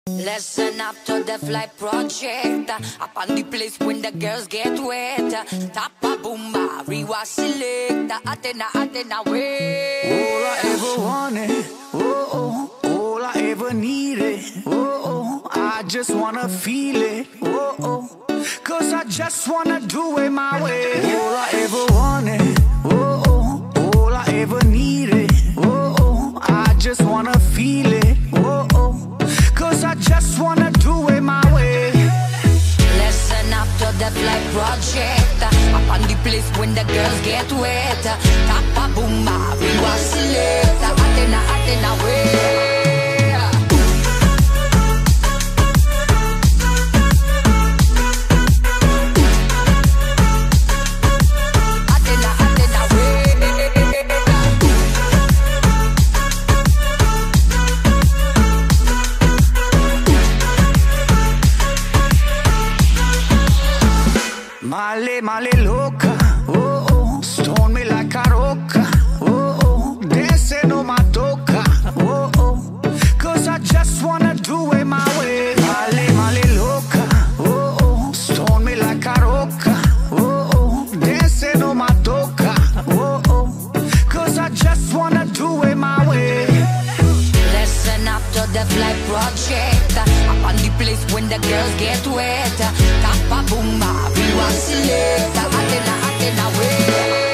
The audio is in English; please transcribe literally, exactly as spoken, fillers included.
Listen up to the flight project. Up on the place when the girls get wet. Tapa boomba, rewa select. Atena, Atena, way. All I ever wanted, oh oh. All I ever needed, oh oh. I just wanna feel it, oh oh. Cause I just wanna do it my way. All I ever wanted, oh oh. All I ever needed, oh oh. I just wanna feel it, oh oh. Cause I just wanna do it my way. Listen up to the flight project. Up on the place when the girls get wet. Tapa boomba, rewa select. Atena, Atena, way. Male, male loca, oh oh. Stone me like a roca, oh oh. Dance no ma toca, oh oh. Cause I just wanna do it my way. Male, male loca, oh oh. Stone me like a roca, oh oh. Dance no ma toca, oh oh. Cause I just wanna do it my way. Listen up to the flight project. Up on the place when the girls get wet. Tapa boomba, rewa select. Atena, Atena, way.